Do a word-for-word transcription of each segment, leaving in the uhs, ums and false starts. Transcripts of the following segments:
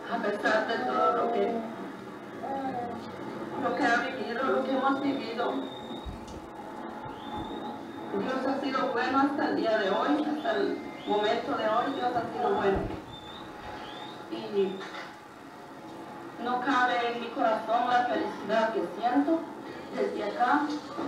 a pesar de todo lo que, lo que ha vivido, lo que hemos vivido. Dios ha sido bueno hasta el día de hoy, hasta el momento de hoy, Dios ha sido bueno. Y no cabe en mi corazón la felicidad que siento desde acá.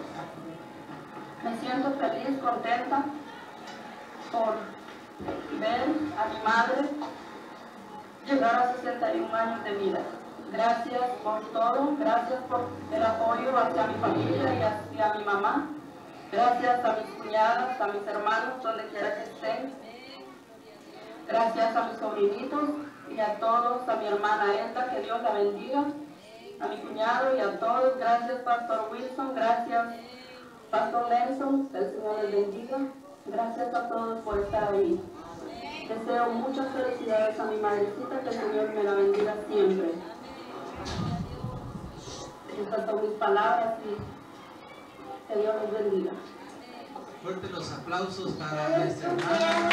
Me siento feliz, contenta por ver a mi madre llegar a sesenta y un años de vida. Gracias por todo, gracias por el apoyo hacia mi familia y hacia mi mamá. Gracias a mis cuñadas, a mis hermanos, donde quiera que estén. Gracias a mis sobrinitos y a todos, a mi hermana Elda, que Dios la bendiga. A mi cuñado y a todos, gracias Pastor Wilson, gracias Pastor Nelson, que el Señor les bendiga. Gracias a todos por estar ahí. Deseo muchas felicidades a mi madrecita, que el Señor me la bendiga siempre. Estas son mis palabras y que Dios les bendiga. Fuerte los aplausos para nuestra hermana.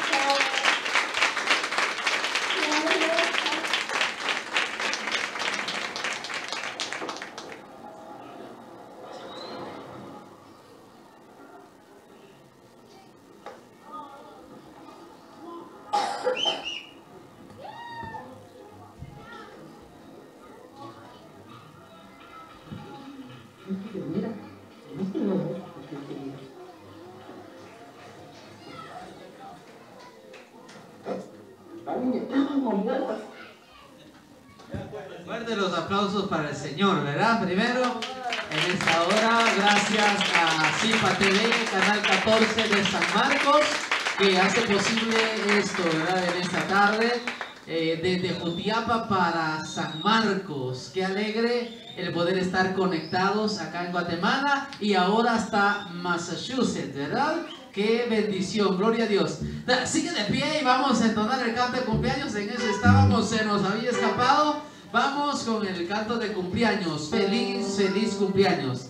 Fuerte los aplausos para el Señor, ¿verdad? Primero, en esta hora, gracias a Zipa T V, Canal catorce de San Marcos, que hace posible esto, ¿verdad? En esta tarde, eh, desde Jutiapa para San Marcos. Qué alegre el poder estar conectados acá en Guatemala y ahora hasta Massachusetts, ¿verdad? ¡Qué bendición! ¡Gloria a Dios! Sigue de pie y vamos a entonar el canto de cumpleaños. En eso estábamos, se nos había escapado. Vamos con el canto de cumpleaños. ¡Feliz, feliz cumpleaños!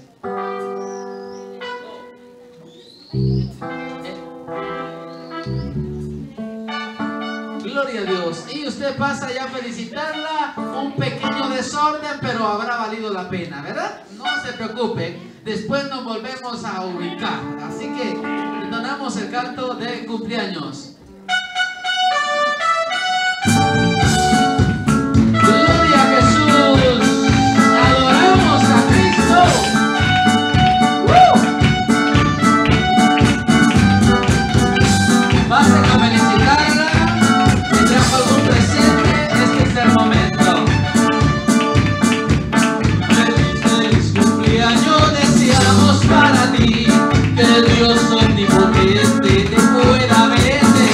Gloria a Dios. Y usted pasa ya a felicitarla. Un pequeño desorden, pero habrá valido la pena, ¿verdad? No se preocupen. Después nos volvemos a ubicar. Así que entonamos el canto de cumpleaños. Gloria a Jesús. Adoramos a Cristo. ¡Woo! Pasen a felicitarla. Si trajo algún presente, este es el momento. Feliz, feliz cumpleaños deseamos para ti. Que Dios omnipotente te pueda bendecir.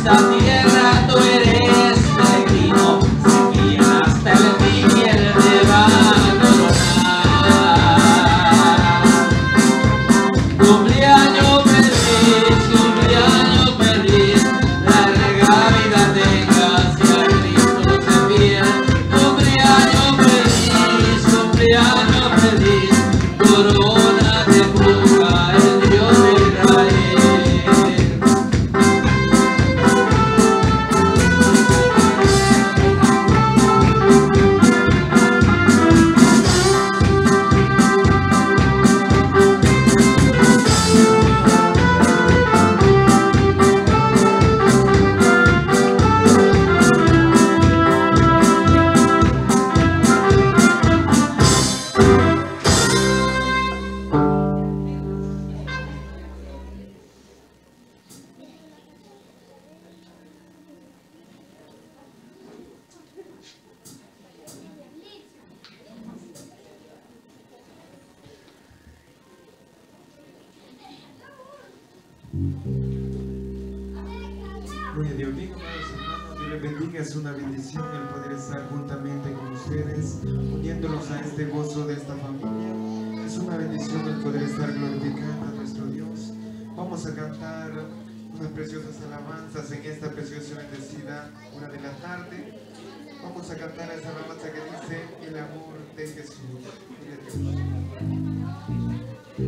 esta tierra tú eres peregrino, si hasta el fin y él te va a coronar. Cumpleaños feliz, cumpleaños feliz, larga vida tengas y a Cristo te fiel. Cumpleaños feliz, cumpleaños feliz, corona te ponga el Dios de Israel. Gloria a Dios, bien amados hermanos, Dios les bendiga, es una bendición el poder estar juntamente con ustedes, uniéndolos a este gozo de esta familia. Es una bendición el poder estar glorificando a nuestro Dios. Vamos a cantar unas preciosas alabanzas en esta preciosa y bendecida hora de la tarde. Vamos a cantar esa alabanza que dice el amor de Jesús. Gloria a Dios.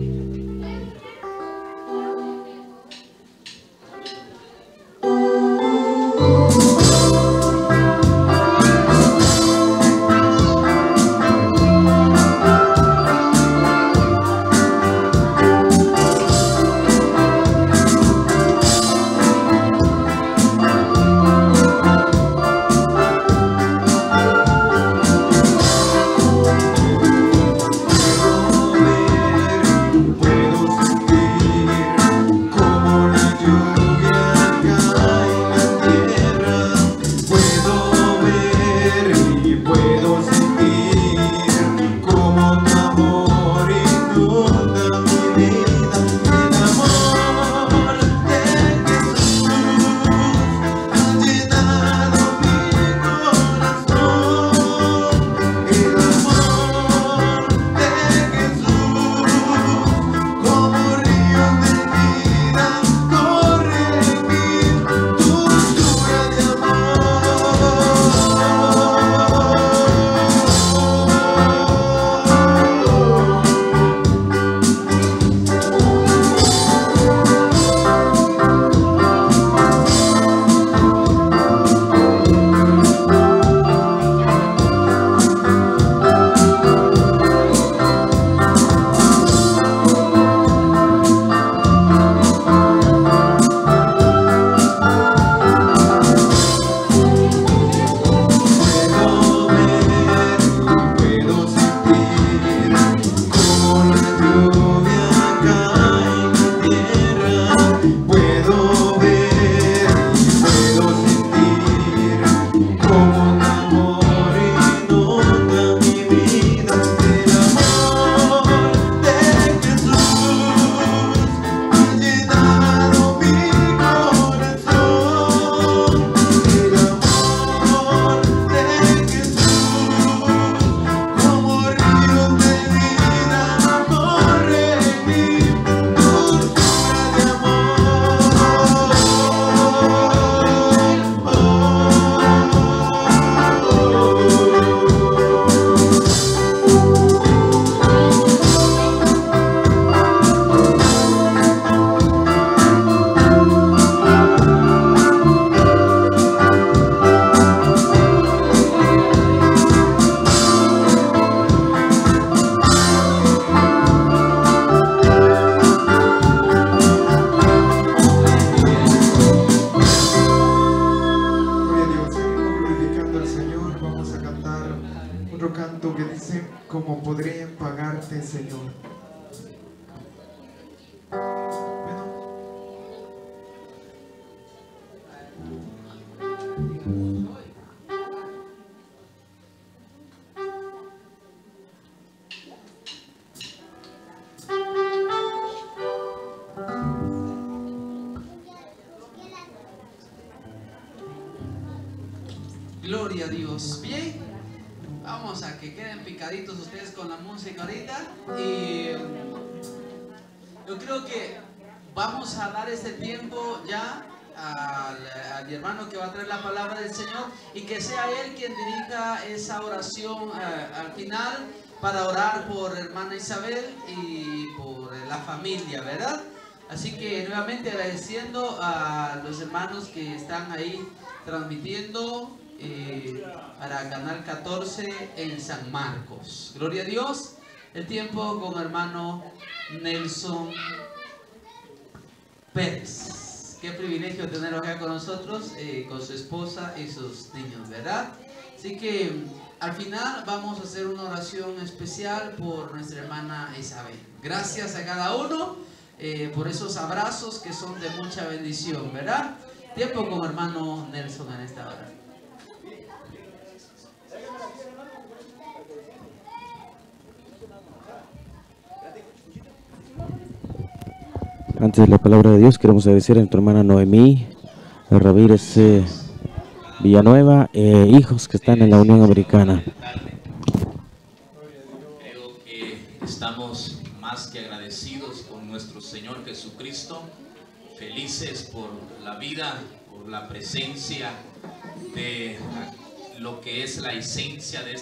¿Cómo podré pagarte, Señor? Gloria a Dios. Bien, vamos a que queden picaditos ustedes con la música ahorita. Y yo creo que vamos a dar este tiempo ya al, al hermano que va a traer la palabra del Señor, y que sea él quien dirija esa oración uh, al final, para orar por hermana Isabel y por la familia, ¿verdad? Así que nuevamente agradeciendo a los hermanos que están ahí transmitiendo eh, para Canal catorce en San Marcos. Gloria a Dios. El tiempo con hermano Nelson Pérez. Qué privilegio tenerlo acá con nosotros, eh, con su esposa y sus niños, ¿verdad? Así que al final vamos a hacer una oración especial por nuestra hermana Isabel. Gracias a cada uno eh, por esos abrazos que son de mucha bendición, ¿verdad? Tiempo con hermano Nelson en esta hora. Antes de la palabra de Dios, queremos agradecer a nuestra hermana Noemí Ramírez eh, Villanueva, eh, hijos que están en la Unión Americana. Creo que estamos más que agradecidos con nuestro Señor Jesucristo, felices por la vida, por la presencia de lo que es la esencia de